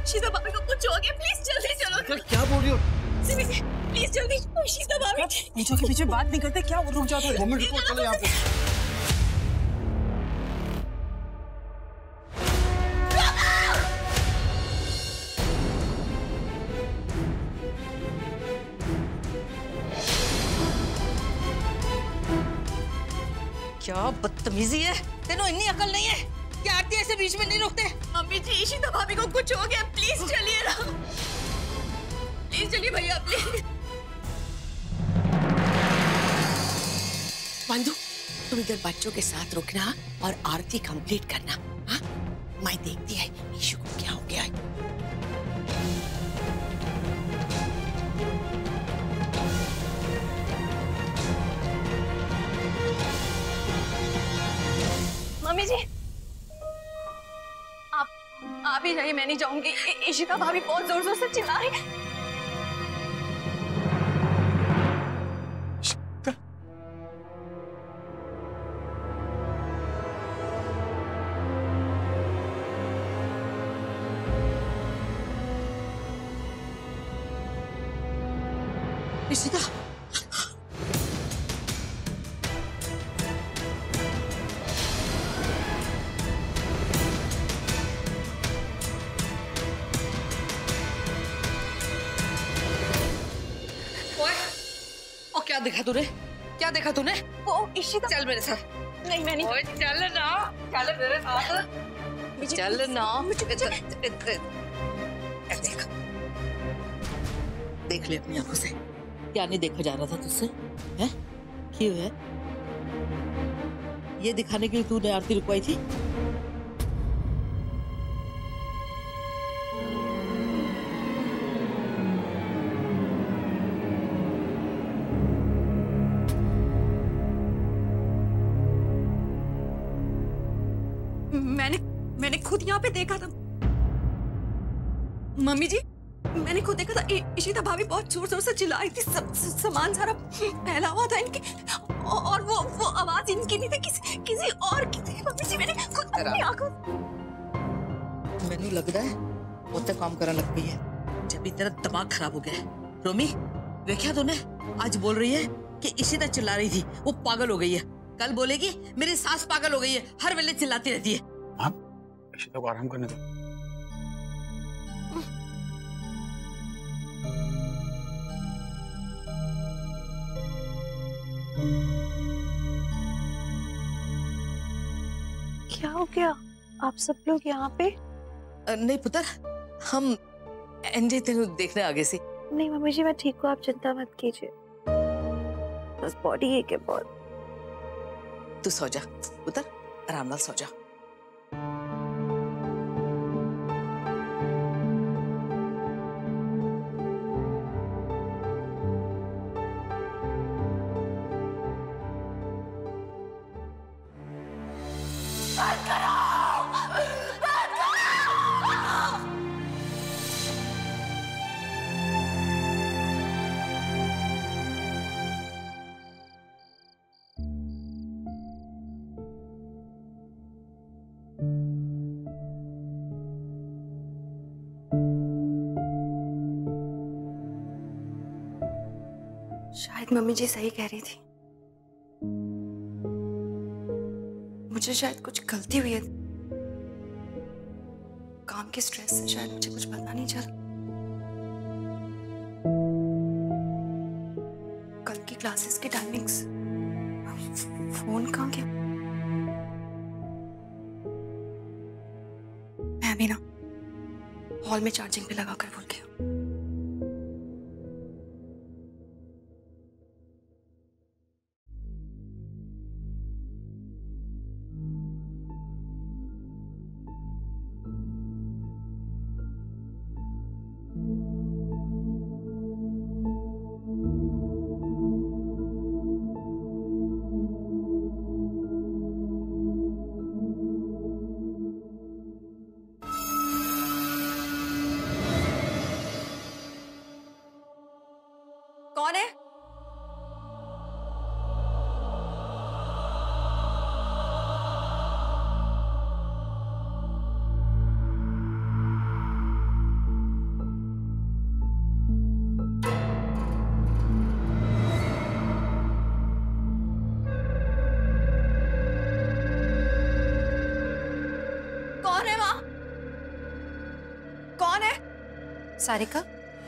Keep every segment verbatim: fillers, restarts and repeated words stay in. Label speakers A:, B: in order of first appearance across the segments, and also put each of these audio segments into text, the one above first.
A: शीता भाभी को कुछ हो गया, प्लीज जल्दी चलो।
B: क्या बोल रही हो?
A: प्लीज जल्दी, शीता भाभी।
C: पूछो के पीछे बात नहीं करते क्या? रुक जाओ,
B: दो मिनट रुको, चलो यहाँ पे।
D: क्या बदतमीजी है, तेनों इतनी अकल नहीं है कि आरती ऐसे बीच में नहीं रोकते।
A: मम्मी जी, शीता भाभी को कुछ हो गया, प्लीज चलिए ना, प्लीज चलिए भैया प्लीज।
E: बंधु, तुम इधर बच्चों के साथ रुकना और आरती कंप्लीट करना। हाँ, मैं देखती है ईशु को क्या हो गया है।
A: मम्मी जी, आप आप ही जाइए, मैं नहीं जाऊंगी। ईशिता भाभी बहुत जोर जोर से चिल्ला रही है।
E: ईशिता,
D: क्या देखा तूने? क्या देखा तूने?
A: वो ईशिता।
D: चल मेरे साथ।
A: नहीं मैं नहीं।
D: ओए चल ना, चल मेरे साथ। चल ना। देख देख ले अपनी आंखों से, क्या नहीं देखा जा रहा था तुझसे? हैं? क्यों है? ये दिखाने के लिए तूने आरती रुकवाई थी?
A: मैंने मैंने खुद यहाँ पे देखा था मम्मी जी, मैंने खुद देखा था। ईशिता भाभी बहुत जोर जोर से चिल्ला रही थी, सब सामान सारा फैला हुआ था इनके, और वो वो आवाज इनकी नहीं थी, किसी किसी और की थी। मम्मी जी, मैंने खुद अपनी आंखों।
D: मैंने लग रहा है बहुत काम करा लग गई है, जब भी तेरा दिमाग खराब हो गया है। रोमी, देखा तूने? आज बोल रही है कि ईशिता चिल्ला रही थी, वो पागल हो गई है। कल बोलेगी मेरी सास पागल हो गई है, हर वेले चिल्लाती रहती है।
B: आप ईशिता को आराम करने दो।
A: क्या हो गया? आप सब लोग यहाँ पे?
D: नहीं पुत्र, हम एनजे तेरे देखने आगे से।
A: नहीं मम्मी जी, मैं ठीक हूँ, आप चिंता मत कीजिए, बस बॉडी एक है बहुत।
D: तू सो जा पुत्र, आराम नाल सो जा।
A: शायद मम्मी जी सही कह रही थी, मुझे शायद कुछ गलती हुई है। काम के स्ट्रेस से शायद मुझे कुछ पता नहीं चला। कल की क्लासेस की टाइमिंग्स, फोन कहाँ गया? मैं भी ना हॉल में चार्जिंग पे लगा कर भूल गया। सारिका,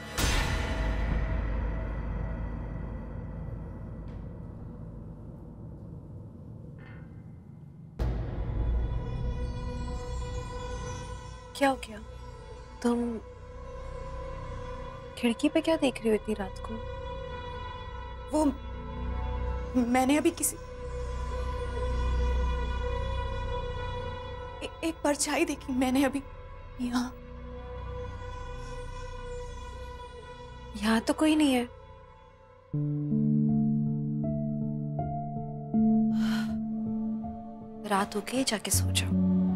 A: क्या हो गया? तुम खिड़की पे क्या देख रही हो इतनी रात को?
F: वो मैंने अभी किसी ए, एक परछाई देखी मैंने अभी यहाँ।
A: यहाँ तो कोई नहीं है। रात हो गई, जाके सो जाओ।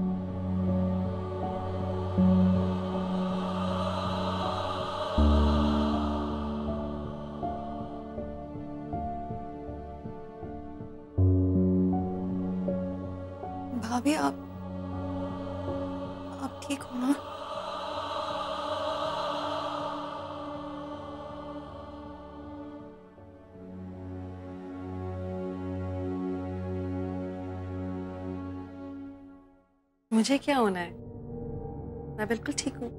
F: भाभी, आप आप ठीक हो ना?
A: मुझे क्या होना है? मैं बिल्कुल ठीक हूँ।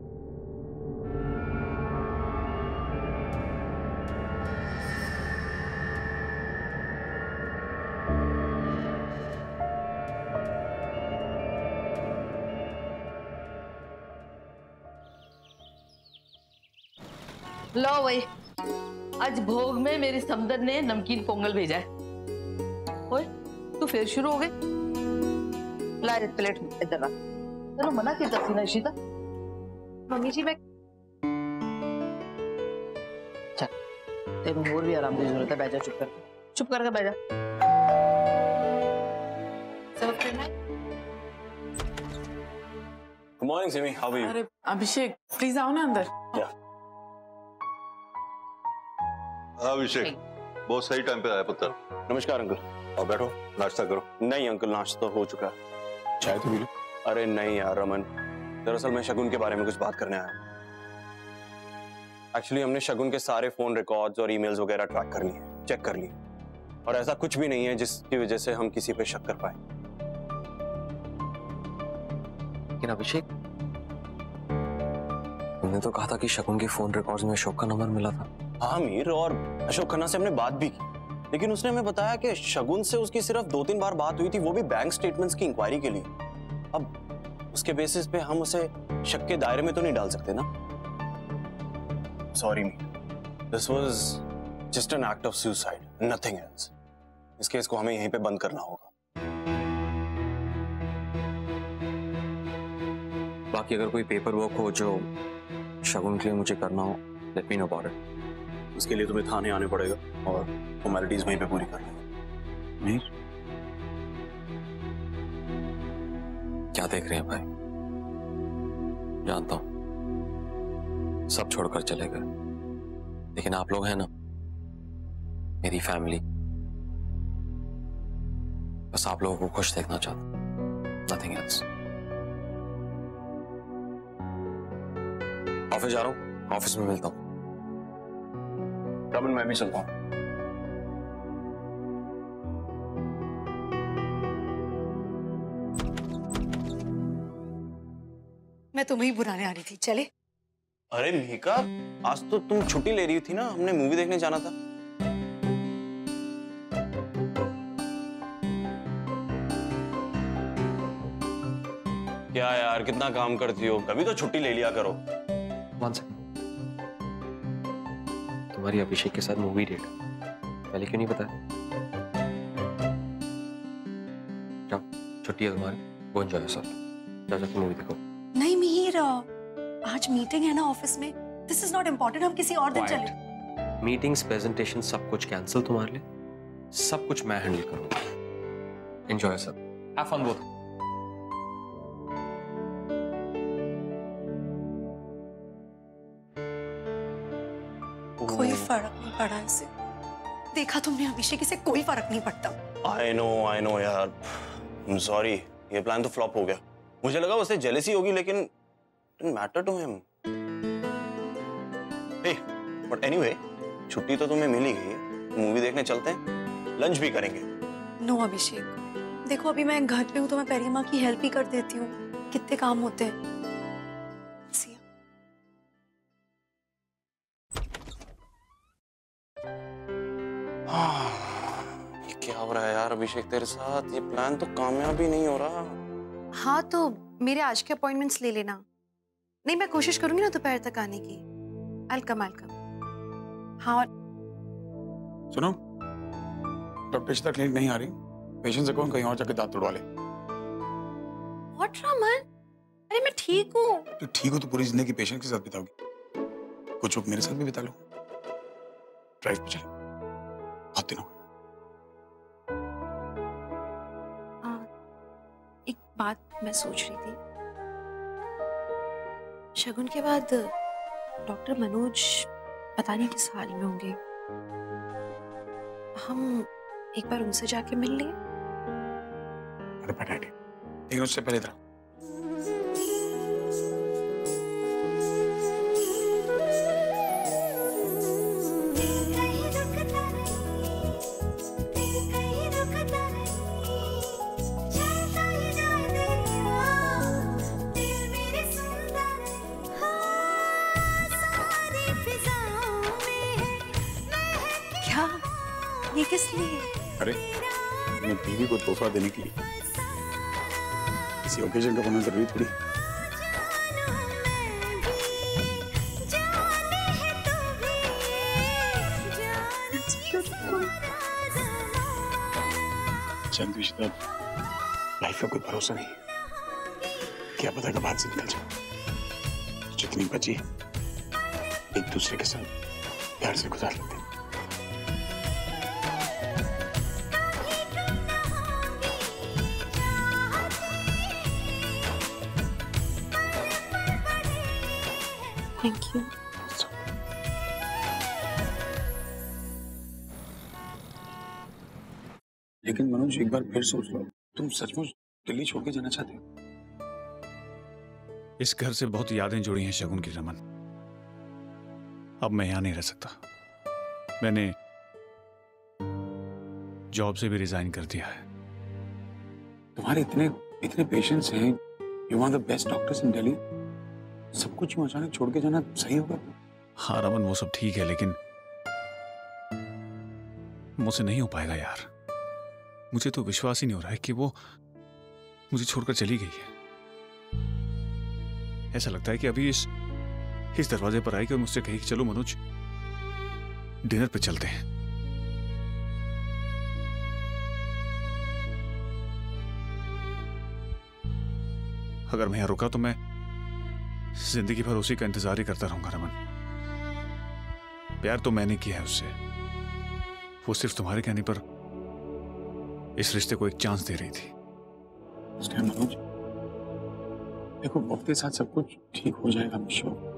D: लो भाई, आज भोग में मेरी समदन ने नमकीन पोंगल भेजा है। ओए, तू फिर शुरू हो गई। ला ये प्लेट इधर रख। चलो मना की तसी ना इशिता।
A: मम्मी जी, मैं
D: चल, तेरे और भी आराम की जरूरत है। बैठ जा, चुप कर चुप करके बैठ जा। सर्व करना है?
B: Good morning, Simi. How are you?
C: अरे अभिषेक, प्लीज आओ ना अंदर।
B: Yeah.
G: हाँ अभिषेक, बहुत सही टाइम पे आया पुत्र।
B: नमस्कार अंकल।
G: और बैठो, नाश्ता करो।
B: नहीं अंकल, नाश्ता तो हो चुका है। चाय तो पी लो। अरे नहीं यार रमन, दरअसल मैं शगुन के बारे में कुछ बात करने आया। एक्चुअली हमने शगुन के सारे फोन रिकॉर्ड्स और ईमेल्स वगैरह ट्रैक कर लिए, चेक कर लिए, और ऐसा कुछ भी नहीं है जिसकी वजह से हम किसी पे शक कर पाए।
H: लेकिन अभिषेक, तुमने तो कहा था कि शगुन के फोन रिकॉर्ड्स में अशोक का नंबर मिला था।
B: हाँ मीर, और अशोक खन्ना से हमने बात भी की, लेकिन उसने हमें बताया कि शगुन से उसकी सिर्फ दो तीन बार बात हुई थी, वो भी बैंक स्टेटमेंट्स की इंक्वायरी के लिए। अब उसके बेसिस पे हम उसे शक के दायरे में तो नहीं डाल सकते ना। Sorry Mir, this was just an act of suicide, nothing else. इस केस को हमें यहीं पे बंद करना होगा।
H: बाकी अगर कोई पेपर वर्क हो जो शगुन के लिए मुझे करना हो, let me know about it.
B: उसके लिए तुम्हें थाने आने पड़ेगा और फॉर्मेलिटीज वहीं पे पूरी कर लेंगे।
H: मीर, क्या देख रहे हैं भाई? जानता हूं सब छोड़कर चले गए, लेकिन आप लोग हैं ना, मेरी फैमिली। बस आप लोगों को खुश देखना चाहता, नथिंग एल्स। ऑफिस जा रहा हूं, ऑफिस में मिलता हूं।
B: रमन, मैं भी चलता हूं।
F: मैं तुम्हें ही बुलाने आ रही थी, चले?
B: अरे मीका, आज तो तुम छुट्टी ले रही थी ना, हमने मूवी देखने जाना था। क्या यार, कितना काम करती हो, कभी तो छुट्टी ले लिया करो।
H: वन सेकंड, तुम्हारी अभिषेक के साथ मूवी डेट पहले क्यों नहीं बताया? जाओ, छुट्टी है तुम्हारी, गो एंजॉय योरसेल्फ। जाओ जाके मूवी देखो।
F: नहीं मीर, आज मीटिंग है ना ऑफिस में, दिस इज नॉट इम्पोर्टेंट, हम किसी और दिन चले।
H: मीटिंग्स, प्रेजेंटेशन सब कुछ कैंसिल तुम्हारे लिए, सब कुछ मैं हैंडल करूंगा। Enjoy yourself, have fun both.
F: कोई फर्क नहीं पड़ा इसे, देखा तुमने अभिषेक, इसे कोई फर्क नहीं पड़ता।
B: आई नो आई नो यार, सॉरी, ये प्लान तो फ्लॉप हो गया। मुझे लगा उसे जेलसी होगी, लेकिन didn't matter to him. Hey, but anyway, छुट्टी तो तुम्हें मिल ही गई है, मूवी देखने चलते हैं, लंच भी करेंगे।
F: नो अभिषेक, देखो अभी मैं घर पे हूँ तो मैं पेरिमा की हेल्प ही कर देती हूँ, कितने काम होते हैं।
B: अभिषेक तेरे साथ ये प्लान तो कामयाब ही नहीं हो रहा।
F: हाँ तो मेरे आज के अपॉइंटमेंट्स ले लेना। नहीं मैं कोशिश करूंगी ना दोपहर तक आने की। I'll come, I'll come. हाँ
I: सुनो, डॉक्टर इशिता क्लिनिक नहीं आ रही, पेशेंट से कौन कहीं और जाके दांत तोड़वा ले।
F: What रमन? अरे मैं ठीक हूँ।
I: तो ठीक हो तो पूरी जिंदगी पेशेंट के साथ बिताओगी, कुछ वक्त मेरे साथ भी बिता लो। ड्राइव पे चले, बहुत दिन हो गए।
F: एक बात मैं सोच रही थी, शगुन के बाद डॉक्टर मनोज पता नहीं किस हाल में होंगे, हम एक बार उनसे जाके मिल लें।
I: अरे पटाटे, लेकिन उससे पहले इधर
F: ये किस लिए?
I: अरे अपनी बीवी को तोहफा देने के लिए, किसी ओकेजन का होना जरूरी थोड़ी। चंद इशिता, लाइफ का कोई भरोसा नहीं, क्या पता कब हाथ से निकल जाए। जितनी बची एक दूसरे के साथ प्यार से गुजार लेते हैं।
F: Thank you.
I: लेकिन मनोज एक बार फिर सोच लो, तुम सचमुच दिल्ली छोड़ के जाना चाहते हो?
J: इस घर से बहुत यादें जुड़ी हैं शगुन की रमन। अब मैं यहां नहीं रह सकता। मैंने जॉब से भी रिजाइन कर दिया है।
I: तुम्हारे इतने इतने पेशेंट्स हैं, you are the best doctors in Delhi, सब कुछ यूं अचानक छोड़ के जाना सही होगा?
J: हाँ रमन, वो सब ठीक है, लेकिन मुझसे नहीं हो पाएगा यार। मुझे तो विश्वास ही नहीं हो रहा है कि वो मुझे छोड़कर चली गई है। ऐसा लगता है कि अभी इस इस दरवाजे पर आएगी और मुझसे कहेगी चलो मनोज डिनर पे चलते हैं। अगर मैं यहां रुका तो मैं जिंदगी भर उसी का इंतजार ही करता रहूंगा रमन। प्यार तो मैंने किया है उससे, वो सिर्फ तुम्हारे कहने पर इस रिश्ते को एक चांस दे रही थी।
I: मनोज देखो, वक्त के साथ सब कुछ ठीक हो जाएगा, मिशो।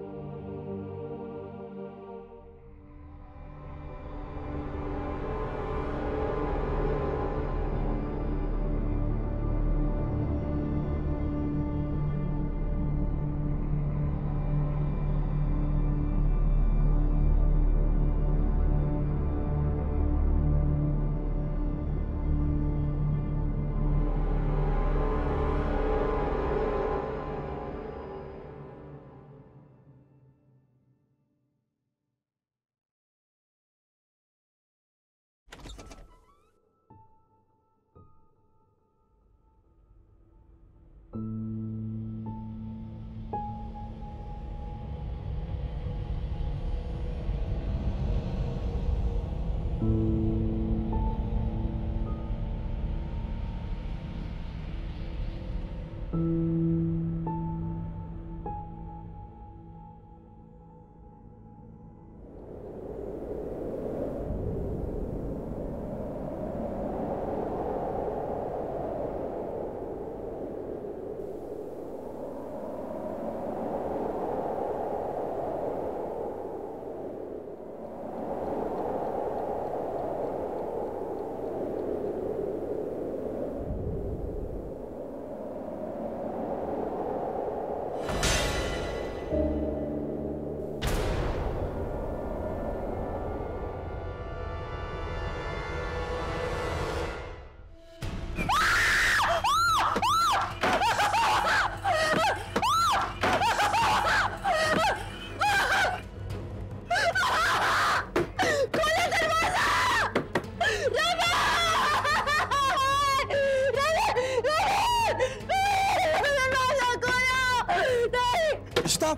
J: इशिता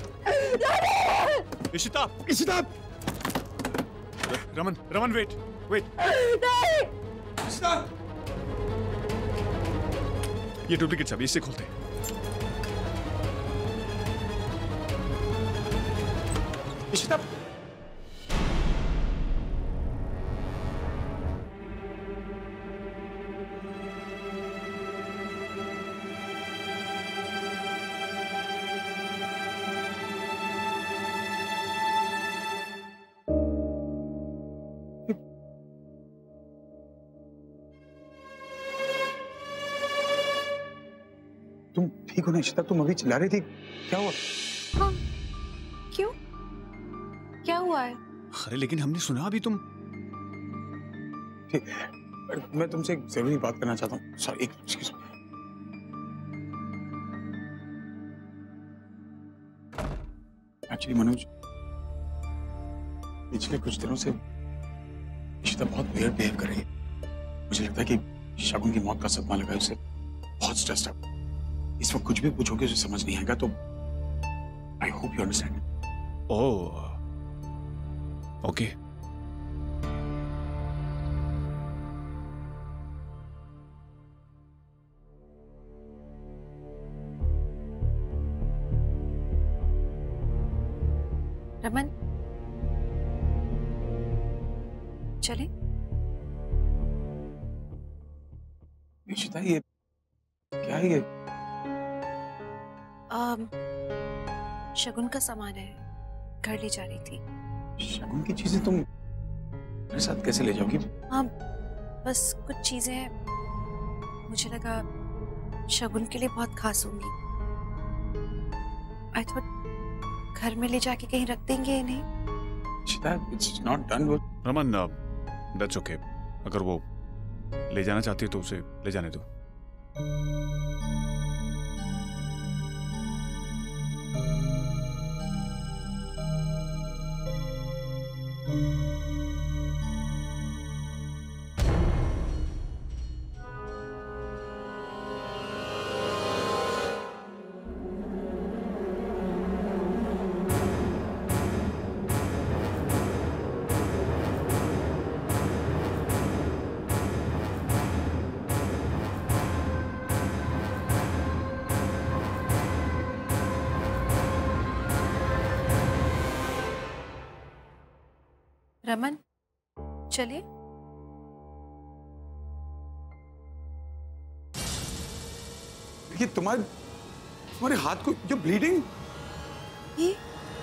J: इशिता इशिता रमन रमन वेट वेट इशिता ये डुप्लीकेट चाबी इससे खोलते हैं। इशिता
I: तुम ठीक हो ना इशिता? तुम अभी चिल्ला रही थी, क्या हुआ?
F: हाँ, क्यों? क्या हुआ है?
J: अरे लेकिन हमने सुना अभी तुम।
I: ठीक, मैं तुमसे एक जरूरी बात करना चाहता हूँ। सॉरी, एक एक्सक्यूज मी। एक्चुअली मनोज, पिछले कुछ दिनों से इशिता बहुत वियर्ड बिहेव कर रही है। मुझे लगता है कि शगुन की मौत का सदमा लगा है उसे, बहुत स्ट्रेस्ड है। इस वक्त कुछ भी पूछोगे उसे समझ नहीं आएगा, तो I hope you understand.
J: Oh okay.
F: Raman, चले?
I: इशिता, ये क्या है? ये
F: आम, शगुन का सामान है, घर ले जा रही थी।
I: शगुन की चीजें तुम मेरे साथ कैसे ले जाओगी?
F: हाँ, बस कुछ चीजें मुझे लगा शगुन के लिए बहुत खास होंगी। आई थॉट घर में ले जाके कहीं रख देंगे इन्हें।
I: Ishita, it's not done with
J: Raman, that's okay. अगर वो ले जाना चाहती है तो उसे ले जाने दो।
F: रमन, चले?
I: देखिए, तुम्हारे तुम्हारे हाथ को जो ब्लीडिंग,
F: ये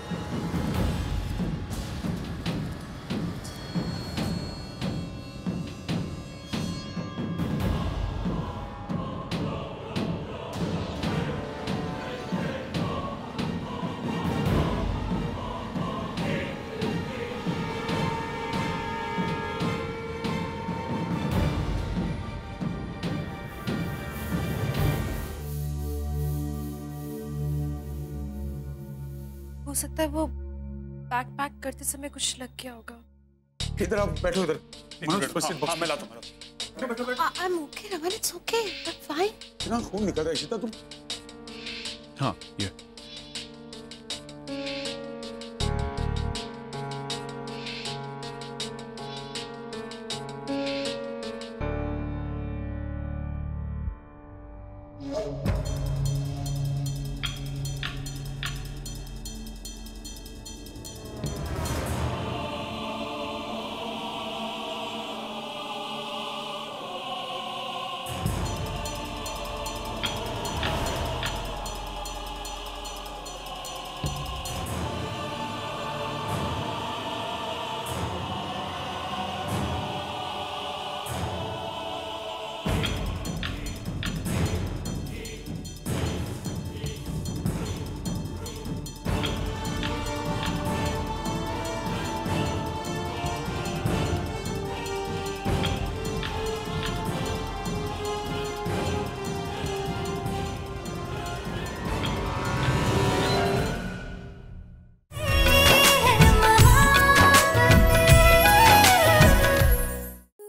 F: हो सकता है वो पैक पैक करते समय कुछ लग गया होगा।
I: इधर आप बैठो, इधर। मनोज, बस
J: हाँ, हाँ, मैं लाता हूँ।
F: I am okay Raman, it's okay, I am fine.
I: इतना खून निकल रहा है इशिता, तुम।
J: हाँ, ये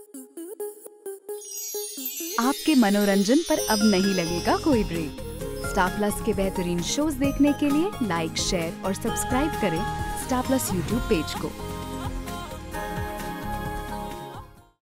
K: आपके मनोरंजन पर अब नहीं लगेगा कोई ब्रेक। स्टार प्लस के बेहतरीन शोज देखने के लिए लाइक, शेयर और सब्सक्राइब करें स्टार प्लस यूट्यूब पेज को।